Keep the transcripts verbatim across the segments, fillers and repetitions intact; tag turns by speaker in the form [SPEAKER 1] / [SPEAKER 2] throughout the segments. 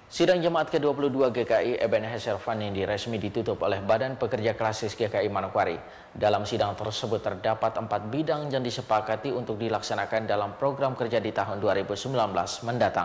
[SPEAKER 1] Sidang Jemaat ke dua puluh dua G K I Ebenezer Vanindi resmi ditutup oleh Badan Pekerja Klasis G K I Manokwari. Dalam sidang tersebut terdapat empat bidang yang disepakati untuk dilaksanakan dalam program kerja di tahun dua ribu sembilan belas mendatang.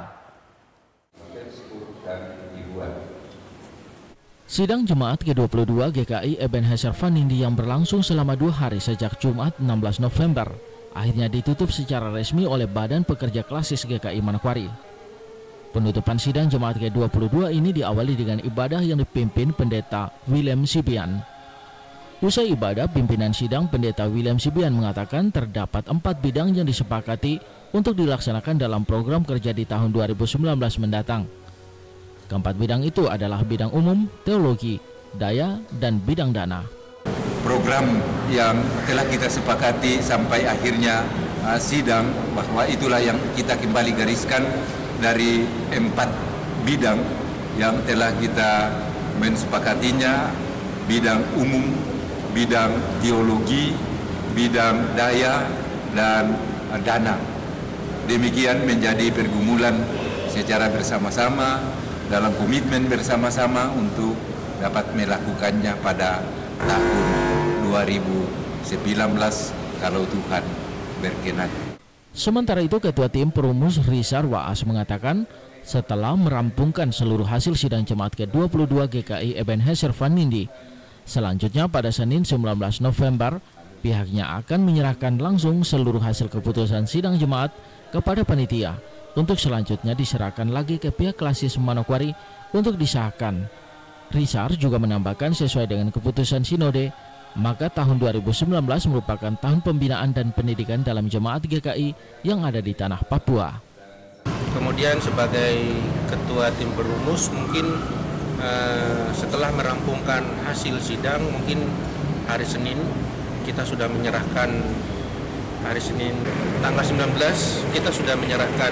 [SPEAKER 1] Sidang Jemaat ke dua puluh dua G K I Ebenezer Vanindi yang berlangsung selama dua hari sejak Jumat enam belas November akhirnya ditutup secara resmi oleh Badan Pekerja Klasis G K I Manokwari. Penutupan sidang Jemaat ke dua puluh dua ini diawali dengan ibadah yang dipimpin Pendeta William Sibian. Usai ibadah, pimpinan sidang Pendeta William Sibian mengatakan terdapat empat bidang yang disepakati untuk dilaksanakan dalam program kerja di tahun dua ribu sembilan belas mendatang. Keempat bidang itu adalah bidang umum, teologi, daya, dan bidang dana.
[SPEAKER 2] Program yang telah kita sepakati sampai akhirnya uh, sidang, bahwa itulah yang kita kembali gariskan dari empat bidang yang telah kita mensepakatinya: bidang umum, bidang teologi, bidang daya, dan uh, dana. Demikian menjadi pergumulan secara bersama-sama dalam komitmen bersama-sama untuk dapat melakukannya pada tahun dua ribu sembilan belas kalau Tuhan berkenan.
[SPEAKER 1] Sementara itu, Ketua Tim Perumus Risar Waas mengatakan setelah merampungkan seluruh hasil sidang Jemaat ke dua puluh dua G K I Ebenezer Vanindi, selanjutnya pada Senin sembilan belas November, pihaknya akan menyerahkan langsung seluruh hasil keputusan sidang Jemaat kepada panitia untuk selanjutnya diserahkan lagi ke pihak Klasis Manokwari untuk disahkan. Risar juga menambahkan sesuai dengan keputusan Sinode, maka tahun dua ribu sembilan belas merupakan tahun pembinaan dan pendidikan dalam Jemaat G K I yang ada di tanah Papua.
[SPEAKER 3] Kemudian sebagai Ketua Tim Perumus, mungkin eh, setelah merampungkan hasil sidang, mungkin hari Senin kita sudah menyerahkan, hari Senin tanggal sembilan belas kita sudah menyerahkan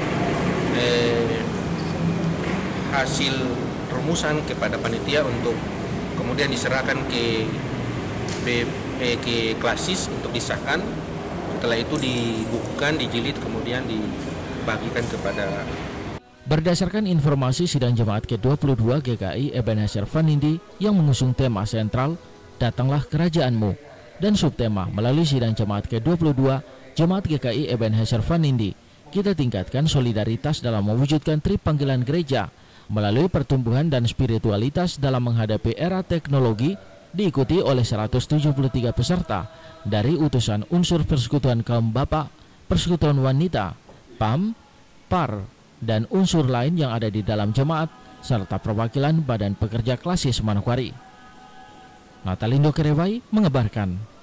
[SPEAKER 3] eh, hasil rumusan kepada panitia untuk kemudian diserahkan ke B, eh, ke Klasis untuk disahkan. Setelah itu dibukukan, dijilid, kemudian dibagikan kepada.
[SPEAKER 1] Berdasarkan informasi sidang Jemaat ke dua puluh dua G K I Ebenezer Vanindi yang mengusung tema sentral Datanglah Kerajaanmu dan subtema melalui sidang Jemaat ke dua puluh dua Jemaat G K I Ebenezer Vanindi, kita tingkatkan solidaritas dalam mewujudkan tripanggilan gereja melalui pertumbuhan dan spiritualitas dalam menghadapi era teknologi, diikuti oleh seratus tujuh puluh tiga peserta dari utusan unsur Persekutuan Kaum Bapak, Persekutuan Wanita, P A M, P A R, dan unsur lain yang ada di dalam jemaat, serta perwakilan Badan Pekerja Klasis Manokwari. Natalindo Kerewai mengabarkan.